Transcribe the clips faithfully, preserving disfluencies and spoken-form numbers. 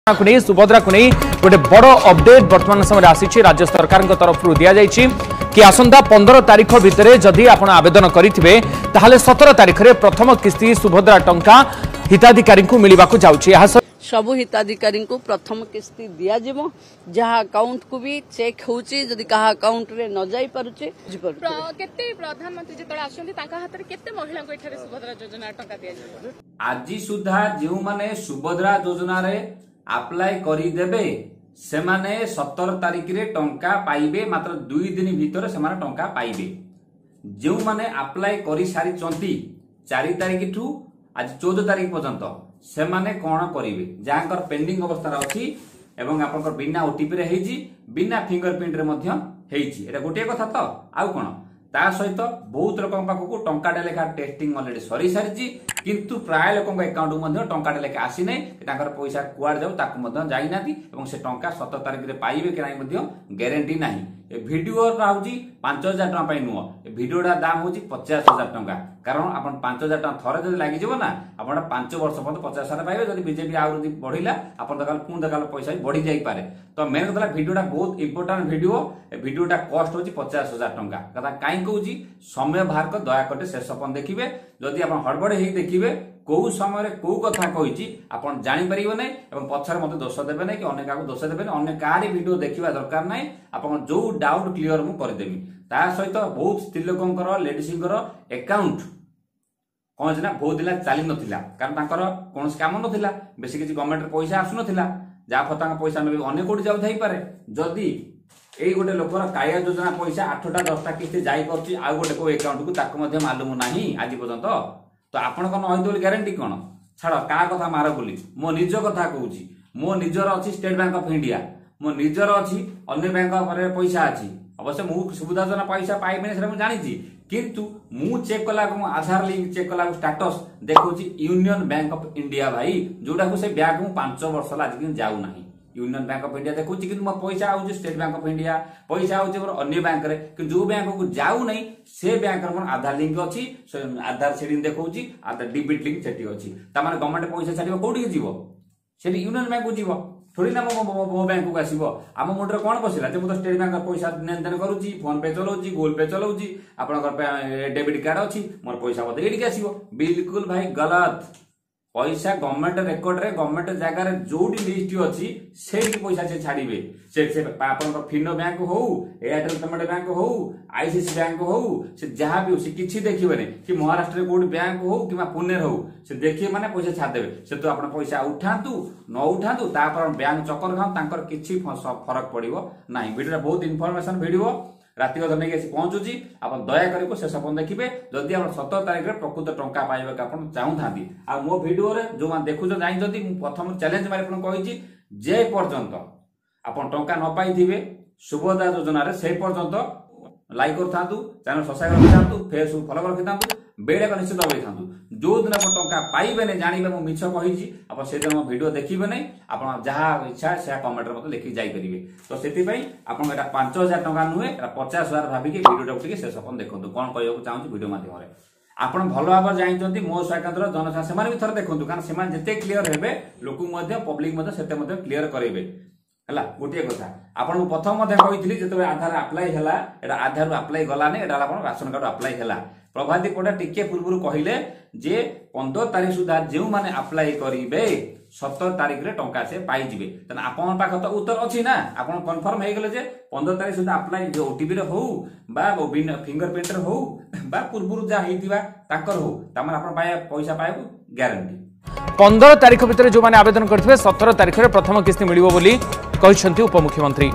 नहीं सुभद्रा को नहीं गोटे बड़ अपडेट वर्तमान समय आसी राज्य सरकार तरफ दि कि आसंता पंद्रह तारीख भितर जदि आप आवेदन करेंगे ताहले सतर तारीख में प्रथम किस्ती सुभद्रा टंका हिताधिकारी को मिलवा जाऊँगी। सबु हिताधिकारी को प्रथम किस्ती दिया जिवो जहा अकाउंट को भी चेक होउची जदि कहा अकाउंट रे न जाई पारुचे केते प्रधानमंत्री जे तळे आछन्ती ताका हातरे केते महिला को एठारे सुभद्रा योजना टंका दिया जिवो आजि सुधा जेउ माने सुभद्रा योजना रे अप्लाई करी देबे से माने सतर तारीख रे टंका पाइबे मात्र दुई दिन भीतर से माने टंका पाइबे। जेउ माने अप्लाई करी सारी चंती चार तारीख ठू आज चौदह तारीख पर्यंत से माने कोन करिवे जांकर पेंडिंग अवस्था अछि एवं आपनकर बिना ओटीपी रे हेजी बिना फिंगरप्रिंट रे मध्य हेजी एटा गोटे कथा तो आउ कोन ता सहित बहुत लोकन पाखकु टंका लेखा टेस्टिंग ऑलरेडी सरी सारिची किंतु प्राय लोकन अकाउंट मध्य टंका लेखा आसी नै तांकर पैसा कुआड जाउ ताकु मध्य जाई नाती एवं से टंका सतर तारिख रे पाइबे कि नै मध्य गारंटी नाही। ए वीडियो राउजी पांच हजार टका पाई नुओ ए वीडियोडा दाम होची पचास हजार टका कारण आपण पांच हजार टका थरे जदि लागि जेबो ना आपण पांच वर्ष पर्यंत पचास हजार पाइबे जदि बीजेपी आउर बढ़िला आपण दकाल पुन दकाल पैसा बढ़ी जाई पारे। तो मेन कथा वीडियोडा बहुत इंपोर्टेंट वीडियो ए वीडियोडा कॉस्ट होची पचास हजार टका कथा काई कहूची समय बाहर कर दया करते शेष अपन देखिबे जदि आपण हड़बड़ हेई देखिबे कौ समय कौ कथा कही आपन जानी परिबे नै एवं पछर मते दोष देबे नै कि अन्य का दोष देबे नै अन्य कारी वीडियो देखिबा दरकार नै आपन जो डाउट क्लियर मु कर देबी। ता सहित बहुत स्त्री लोकंकर लेडीजंकर अकाउंट कोन जना बहुत दिला चाली नथिला कारण तांकर कोनस काम नथिला बेसी किछि गवर्नमेंट पैसा आसु नथिला जा फतांग पैसा नै अन्य कोठी जाउ थाई पारे जदि एई गोटे लोकर काया योजना पैसा आठटा दसटा किस्ती जाई करछि आ गोटे को अकाउंट को ताको मध्ये मालूम नाही आज पर्यंत तो आपण कौन नई ग्यारंटी कौन छाड़ क्या कथा मार बोली मो निज कथा कहूँ मो निजर अच्छी स्टेट बैंक ऑफ इंडिया मो निजर अच्छी अन्य बैंक पैसा अच्छी अवश्य मुझे सुविधा योजना पैसा पाइबे से जानी किंतु मु चेक कला आधार लिंक चेक कला स्टेटस देखो यूनियन बैंक ऑफ इंडिया भाई जोटा को से बैंक मु पांच वर्ष आज जाऊ ना यूनियन बैंक ऑफ इंडिया देखुची कि मो पैसा आउची स्टेट बैंक ऑफ इंडिया पैसा आउची मोर अन्य बैंक रे कि जो बैंक को जाऊ नहीं से बैंक रे मोर आधार लिंक अछि आधार सेडिंग देखौची आधार डेबिट लिंक सेठी अछि त माने गवर्नमेंट पैसा छाडिबो कोठी जीवो सेठी यूनियन बैंक को जीवो थोड़ी ना मो मो बैंक को आसीबो आम मुंडरे कोन बसिला जे मो तो स्टेट बैंक पैसा लेन देन करूची फोन पे चलाउची गूगल पे चलाउची आपन डेबिट कार्ड अछि मोर पैसा मते एडी के आसीबो बिल्कुल भाई गलत पैसा गवर्नमेंट रेकर्ड रे गवर्नमेंट जगह रे जोडी लिस्ट अछि सेठी पैसा से छाडीबे से से आपन फिनो बैंक हो एयरटेल पेमेंट बैंक हो आईसीसी बैंक हो से जहां भी से किछि देखिबे नै कि महाराष्ट्र रे कोड बैंक हो कि पुणे हो से देखिए माने पैसा छाड देबे से तो आपन पैसा उठांतु न उठांतु तापर बैंक चक्कर खाउ तांकर किछि फरक पड़िबो नाही। वीडियो बहुत इन्फॉर्मेशन वीडियो राति अध नहीं पहुंचुची आप दया कर शेष अपन देखिए जदि आप सतर तारीख में प्रकृत टंका पाइबा चाहूँ आ मो वीडियो रे जो देखुच जानी प्रथम चैलेंज मारे कही जे पर्यंत आप टंका न पाई सुभद्रा योजना रे से पर्यंत लाइक कर चैनल सब्सक्राइब रखि फेसबुक फॉलो रखि बेल आइकन निश्चित दबाई था जो दिन आप टंका पाइबे नहीं जानवे मुझे मिछ कही आप से दिन मो वीडियो देखिए नहीं आप जहाँ इच्छा से कमेंट मत लिखि जाइए। तो से आप पांच हजार टंका नुहे पचास हजार भाविक वीडियो टे शेष अपन देखो कौन कहूँ चाहूँ वीडियो माध्यम आप भल भाव जानते मो स्वास्थ्य जनसाधारण से भी थर देखो कारण से जिते क्लीयर हे लोक पब्लिक से क्लीयर करेंगे है गोटे कथा आपन प्रथम कही जो आधार आप्लाई है आधार आप्लाई गलानी राशन कार्ड आप्लाई है प्रभाती पटा टिके पूर्व कहले जे पंद्रह तारीख सुधा जो मैंने आप्लाई करेंगे सतर तारीख रे टंका से पाइबे तेना आपन पाख तो उत्तर अच्छी ना आप कन्फर्म हो गले जे पंद्रह तारीख सुधा आप्लाई जो ओटीपी रे हो बा फिंगरप्रिंट रे हो बा पूर्व जहाँ होता ताकर हो तमाने आपन पैसा पाइबो गारंटी। पंद्रह तारीख भितर जो मैंने आवेदन करथिबे सतर तारीख रे प्रथम किस्ती मिलिबो बोली कहिसंती उपमुख्यमंत्री।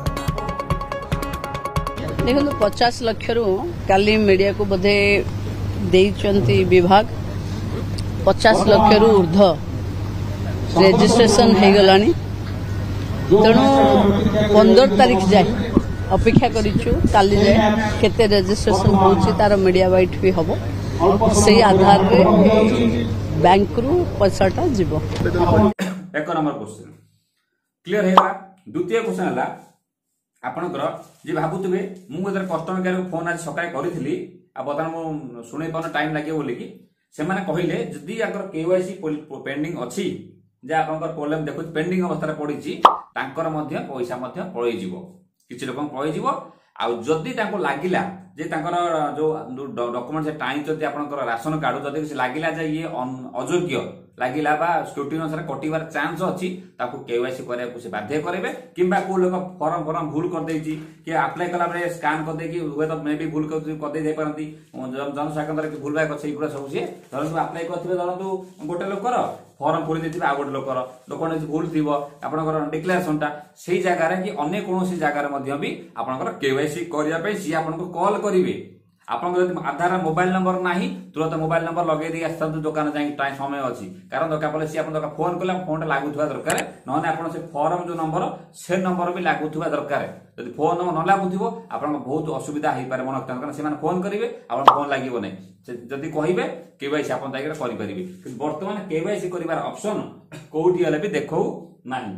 देखो पचास लक्ष रु काली मीडिया को बोधे देइचंती विभाग पचास लक्ष रु ऊर्ध रेजिस्ट्रेशन हो गलानी तेणु पंद्रह तारीख जाए अपेक्षा करिछु काली जाए केते रेजिस्ट्रेशन होची तार मीडिया वाइट भी हबो से आधार रे बैंक रु पैसाटा जीवो। एक नंबर क्वेश्चन क्लियर हैला। द्वितीय क्वेश्चन हैला आपनकर जे भाबुतबे मु एदर कस्टमर केयर को फोन आज सकाय करिथिली आ बतन मु सुनै पन टाइम लागे बोली कि से माने कहिले जदी अगर केवाईसी पेंडिंग अछि जे आपनकर प्रॉब्लम देखु पेंडिंग अवस्था पड़ी तांकर मध्य पैसा मध्य पळै जिवो किछि लोक पळै जिवो आ जदि तांको लागिला जे तांकर जो डॉक्यूमेंट से टाणी जदि आपनकर राशन कार्ड जदि से लागिला जे ये अयोग्य लागिला बा स्क्रूटिनी अनुसार कटिवार चांस अछि ताको केवाईसी करे को से बाध्य करबे किबा को लोक फॉर्म फॉर्म भूल कर देछि कि अप्लाई कला बरे स्कैन कर दे कि हुए तो मे भी भूल कर कर दे परंती जन साकंदर कि भूल बा छै पूरा सब से धरन अप्लाई करथिबे धरन गोटे लोकर फॉर्म पूरी देथिबे आ गोटे लोकर लोकन भूल थिबो आपनकर डिक्लेरेशन ता सेही जगह रे कि अन्य कोनोसी जगह रे मध्य भी आपनकर केवाईसी करिया पे सी आपनको कॉल करिवे आपन आधार मोबाइल नंबर नाही तुरंत मोबाइल नंबर लगे दी आसतु दुकान जाई टाइम समय अछि कारण दरकार पले सी आपन दरकार फोन कला फोन लागुथवा दरकार नहने आपन से फॉर्म जो नंबर से नंबर भी लागुथवा दरकार यदि फोन न लागुथिबो आपन बहुत असुविधा हेई पारे मन कारण से फोन करिवे आपन फोन लागिबो नै जदि कहिबे केवाईसी आपन दाइके करि परिबे कि वर्तमान केवाईसी करिवार ऑप्शन कोठी हले भी देखौ नाही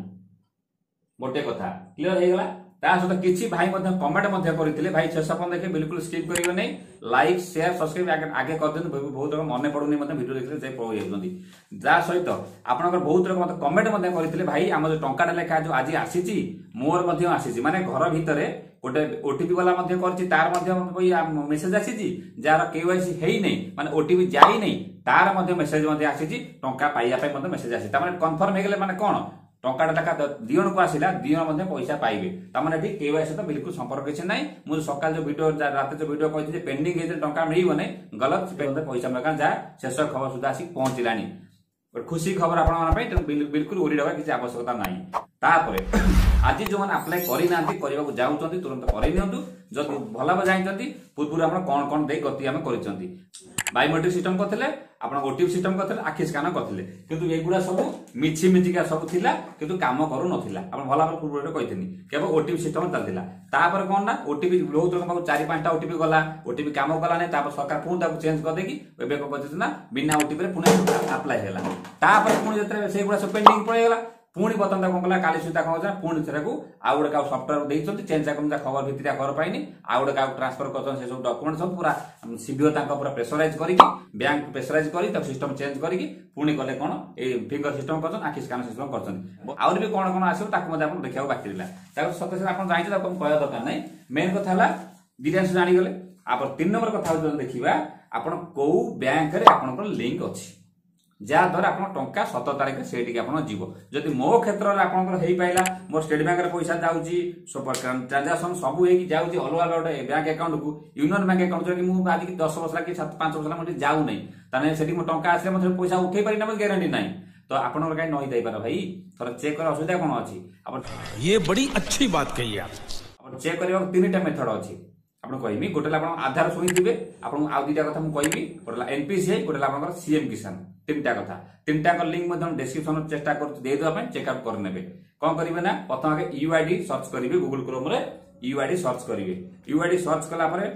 गोटे कथा क्लियर हे गेला ता सहित किछि भाई मध्य कमेंट मध्य करथिले भाई शेष अपन देखे बिल्कुल स्किप करियो नै लाइक शेयर सब्सक्राइब आगे आगे कर देन बहुत लोग मन पडुनी मध्य वीडियो देखले जे पळो हेउजंती जा सहित आपनकर बहुत लोग मते कमेंट मध्य करथिले भाई हम जो टंका लेखा जो आज आसीची मोर मध्य आसीची माने घर भितरे गोटे ओटीपी वाला मध्य करछि तार मध्य मेसेज आसीची जार केवाईसी हेई नै माने ओटीपी जाई नै तार मध्य मेसेज मध्य आसीची टंका पाइया पे मध्य मेसेज आसी ता माने कन्फर्म हे गेले माने कोन टंका टाका दियन को आसिला दियन मध्य पैसा पाइबे ता माने ठीक केवाईसी तो बिल्कुल संपर्क छै नै मु सकाल जो वीडियो रात जो वीडियो कहथि जे पेंडिंग हे टंका मिलिबो नै गलत पे मध्य पैसा मका जा शेष खबर सुधा आसी पहुंचिलानी खुशी खबर आपण मन पे बिल्कुल ओरी डबा किछि आवश्यकता नाही तापरे आज जो माने अप्लाई करि नांती करबा को जाउचंती तुरंत करै नियंतु जदि भला जाइचंती पूर्व आपण कोन कोन दे गति हम करिचंती बायोमेट्रिक सिस्टम करथिले आपण ओटीपी सिस्टम करथिले आखि स्कैन करथिले किंतु एगुडा सब मिछि मिछिका सब थिला किंतु काम करू नथिला आपण भला पूर्व रे कहिथिनी केवल ओटीपी सिस्टम चलथिला तापर कोन ना ओटीपी बहुत लोक चार पांचटा ओटीपी गला ओटीपी काम कला नै तापर सरकार पुन ताको चेंज कर देकी एबे को कहथिस ना बिना ओटीपी रे पुने अप्लाई हैला तापर पुन जत्रे सेगुडा सब पेंडिंग पळे गेला पुणी बतन कोन कला काली सुता कहजा पुणी थरकू आ गोटे का सॉफ्टवेयर देइछंती चेंज करम खबर भितरिया खबर पाइनी आ गोटे का ट्रांसफर करछन से सब डॉक्यूमेंट सब पूरा सीबीओ तांका पूरा प्रेशराइज करी बैंक प्रेशराइज करी तब सिस्टम चेंज करी पुणी कले कोन ए फिंगर सिस्टम करछन आखि स्कैन सिस्टम करछन आउर भी कोन कोन आसो ताको मते आपण देखियाव बाकी रहला ताको सत्य से आपण जानि ताको कहया दरकार नै मेन कथा हला डिटेल्स जानि गेले आप तीन नंबर कथा जो देखिबा आपण को बैंक रे आपण को लिंक अछि जा द्वारा आपण टंका सतर तारिख सेठी के आपण जीवो जदि मो क्षेत्र रे आपण हेई पाइला मोर स्टेट बैंक रे पैसा जाउची सुपर ट्रांजैक्शन सब हे की जाउची अलग अलग बैंक अकाउंट को यूनियन बैंक अकाउंट जो कि मु आज की दस वर्ष की सात पांच वर्ष मते जाउ नै तने सेठी मो टंका आसे मते पैसा उठै पारि ना गारंटी नै तो आपण काई नही दई पार भाई थोड़ा चेक कर असुविधा कोन अछि आपण ये बड़ी अच्छी बात कही आप आपण चेक करबा तीनटा मेथड अछि आपण कहइमी गोटेला आपण आधार सुनि दिबे आपण आ दुटा कथा मु कहइमी गोटेला एनपीसीआई गोटेला आपण सीएम किसान तीनटा कथा तीनटा का लिंक मध्ये डिस्क्रिप्शन चेष्टा कर दे दो अपन चेक आउट कर नेबे कोन करिवे ना प्रथम आगे यूआईडी सर्च करिवे गूगल क्रोम रे यूआईडी सर्च करिवे यूआईडी सर्च कला परे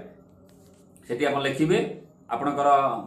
सेठी आपण लिखिबे आपनकर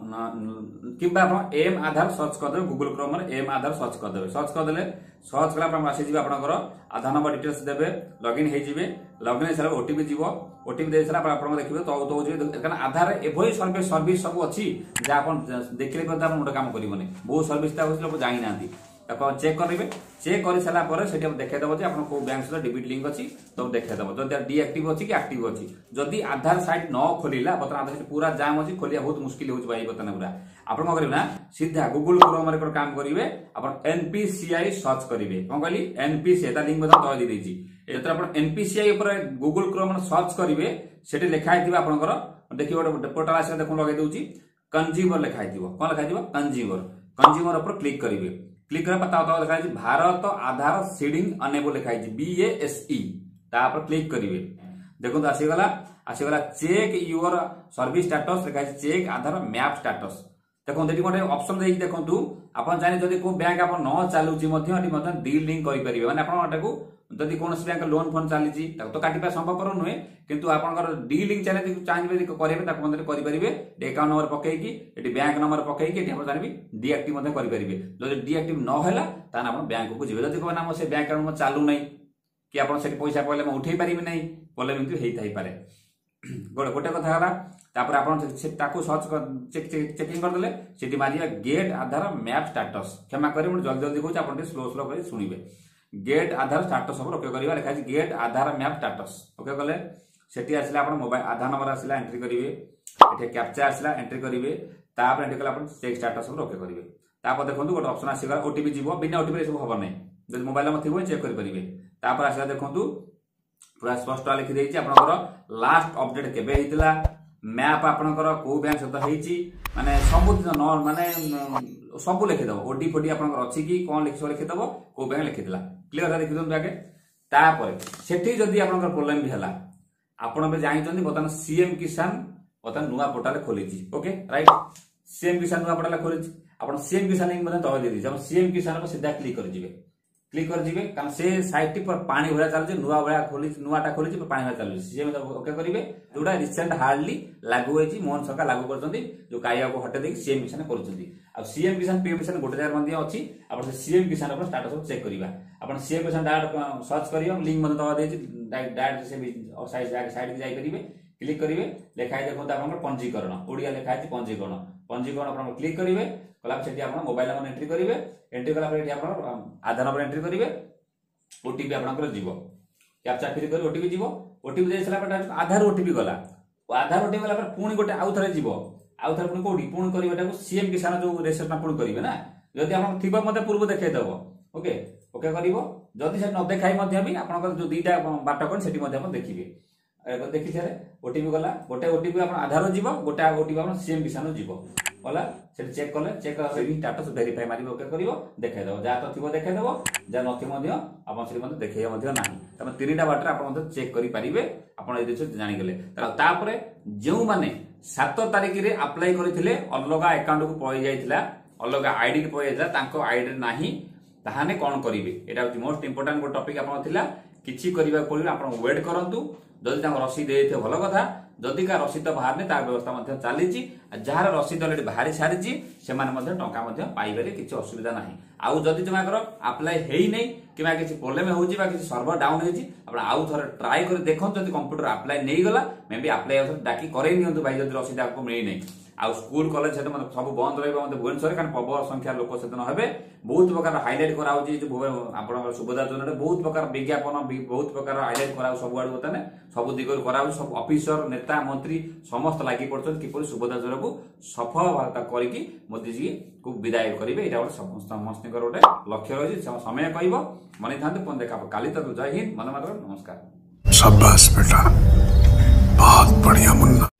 किबा आपण एम आधार सर्च कर देबे गूगल क्रोम रे एम आधार सर्च कर देबे सर्च कर देले सर्च कला पर आसी जिवे आपनकर आधार नंबर डिटेल्स देबे लॉगिन हे जिवे लॉगिन सर ओटीपी जीवो ओटीपी दे सला पर आपण देखिबे तो तो जे कारण आधार एभई सर्विस सर्विस सब अछि जे आपण देखले पर आपण मोटा काम करिवो नै बहुत सर्विस ता लोक जानि नांती ताको चेक करिवे चेक करि सला पर सेठी देखाइ दबो जे आपण को बैंक से डेबिट लिंक अछि तो देखाइ दबो जदि डीएक्टिव अछि कि एक्टिव अछि जदि आधार साइट न खोलिला बतन आधार साइट पूरा जाम अछि खोलिया बहुत मुश्किल होछ भाई बतन पूरा आपण को करिवे ना सीधा गूगल क्रोम रे काम करिवे आपण एनपीसीआई सर्च करिवे कोन कहली एनपीसीआई ता लिंक बता दय दी देछि एतर आपण एनपीसीआई ऊपर गूगल क्रोम रे सर्च करिवे सेठी लिखाइ थिबा आपनकर देखिबो पोर्टल आसे देखो लगे दोछि कंज्यूमर लिखाइ थिबो कोन लिखाइ थिबो कंज्यूमर कंज्यूमर ऊपर क्लिक करिवे क्लिक करे पता होता लिखाई भारत आधार सीडिंग अनेबल लिखाई बीएसई ता पर क्लिक करिवे देखो तो आसीगला आसीगला चेक योर सर्विस स्टेटस लिखाई चेक आधार मैप स्टेटस देखो देटी गोटे ऑप्शन देई देखंतु आपण जानि जदि को बैंक आपण न चालुची मध्ये अटी मध्ये डी लिंक करि परिबे माने आपण अटाको जदि कोनस बैंक लोन फोन चालीची ताको तो काटिबा संभव नुहे किंतु आपनकर डी लिंक चाहे चाहिए करेंगे ताको मध्ये करि परिबे अकाउंट नंबर पकई की एटी बैंक नंबर पकई की एटी आपण जानबी डीएक्टिव मध्ये करि परिबे जदि डीएक्टिव न होला तान आपण बैंक को जिबे जदि को नाम से बैंक अकाउंट में चालू नै कि आपण से पैसा पहिले म उठै परिबे नै पहिले मिंतु हेई थाई पारे गोटे कथा गला तापर आपण ताको सर्च चेक चेकिंग कर देले सेठी मारिया गेट आधार मैप स्टेटस क्षमा करी मु जल्दी जल्दी कहूँ आप स्लो स्लो कर शुणिबे गेट आधार स्टेटस सब ओके करबा लिखा get Aadhaar map status okay कले सेठी आसला आपण मोबाइल आधार नंबर आसला एंट्री करिवे एठे कैप्चा आसला एंट्री करिवे तापर एंट्री कला आपण चेक स्टेटस सब ओके करिवे तापर देखंतु गोटे ऑप्शन आसीगा ओटीपी जीवो बिना ओटीपी सब खबर नै जदि मोबाइल में थिबो चेक करि परिबे तापर आसला देखंतु पूरा स्पष्ट लिखि देछि आपनकर लास्ट अपडेट केबे हितला मैप आपनकर को बैंक सहित हेछि माने सब माने सब लिखि दबो ओडी फोडी आपनकर अछि कि कोन लिखि लिखि दबो को बैंक लिखि दिला क्लियर लिखि दन आगे तापर सेठी जदि आपनकर प्रॉब्लम भी हला आपण बे जानिचंदी बतन सीएम किसान बतन नुवा पोर्टल खोलिछि ओके राइट सीएम किसान नुवा पोर्टल खोलिछि आपण सीएम किसान लिंक मते तवे दे दी सीएम किसान पर सीधा क्लिक कर जिवे क्लिक कर जिवे कारण से साइट पर पानी भरा चलजे नुवा भरा खोली नुवाटा खोली पानी भरा चलजे सीएम ओके करिवे जोडा रिसेंट हार्डली लागू होइछि मोहन सरकार लागू करछंती जो काया को हटे देख सीएम किसान करछंती आ सीएम किसान पीएम किसान गोटे जगह मध्ये अछि आपण सीएम किसान पर स्टेटस चेक करिवा आपण सीएम किसान डायरेक्ट सर्च करियो लिंक मते दवा देछि डायरेक्ट से साइड साइड जाई करिवे क्लिक करिवे लेखाय देखो आपन पंजीकरण ओडिया लेखाय पंजीकरण पंजीकरण आपण क्लिक करिवे कला सेठी आपण मोबाइल नंबर एंट्री करिवे एंट्री कला पर आपण आधार नंबर एंट्री करिवे ओटीपी आपनकर जीवो कैप्चा फिर करी ओटीपी जीवो ओटीपी देसला पर आधार ओटीपी गला आधार ओटीपी गला पर पुणी गोटे आउ थरे जीवो आउ थरे पुणी कोडी पुणी करिवेटा को सीएम किसान जो रेजिस्ट्रेशन पुणी करिवे ना जदि आपण थिबा मते पूर्व देखाइ दबो ओके ओके करिवो जदि से न देखाइ मध्ये भी आपनकर जो दीटा बाट कोन सेठी मध्ये आपण देखिबे देखि छरे ओटीपी गला गोटे ओटीपी आपण आधार जीवो गोटे ओटीपी आपण सीएम किसान जीवो गला से चेक कले चेक कले स्टेटस वेरीफाई मारी ओके करिवो देखाइ दबो जा तो थिबो देखाइ दबो जा नथि मध्ये आपण से मध्ये देखाइ मध्ये नाही तमे तीनटा बाटर आपण मध्ये चेक करि परिबे आपण ए दिस जानि गेले तापरे जेउ माने सात तारिख रे अप्लाई करिथिले अलगा अकाउंट को पय जाइथिला अलगा आईडी के पय जाइथिला तांको आईडी नाही ताहाने कोन करिवे एटा मोस्ट इंपोर्टेंट गो टॉपिक आपण थिला किछि करिबा पड़िबो आपण वेट करंतु जदि तांको रसीद देथे भलो कथा जदि का रसीद बाहर ने तार व्यवस्था मध्ये चालीची जहार रसीद ऑलरेडी बाहरी सारीची से माने मध्ये टंका मध्ये पाइबेले किछि असुविधा नाही आउ जदि जमाकर अप्लाई हेई नै किबा किछि प्रॉब्लम होउची बा किछि सर्वर डाउन होइची आपण आउ थोर ट्राई कर देखन जदि कंप्यूटर अप्लाई नै गला मे बी अप्लाई डाकी करे नियंतु भाई जदि रसीद आपको मिली नै आउ स्कूल कॉलेज से मतलब सब बंद रहबा मतलब भुवनेश्वर कारण प्रबल संख्या लोक सेतन हेबे बहुत प्रकार हाईलाइट कराउची जो आपण सुविधा जोन बहुत प्रकार विज्ञापन बहुत प्रकार हाईलाइट कराउ सब आडू तने सब दिगो कराउ सब ऑफिसर नेता मंत्री समस्त लागि पड़छन किपरि सुविधा जोन को सफल वार्ता करिकि मोदी जी को विदाय करिवे एटा समस्त समस्त गोटे लक्ष्य रही समय कहब मन था देखा काली तक जय हिंद मन मात्र नमस्कार। शाबाश बेटा बहुत बढ़िया मुन्ना।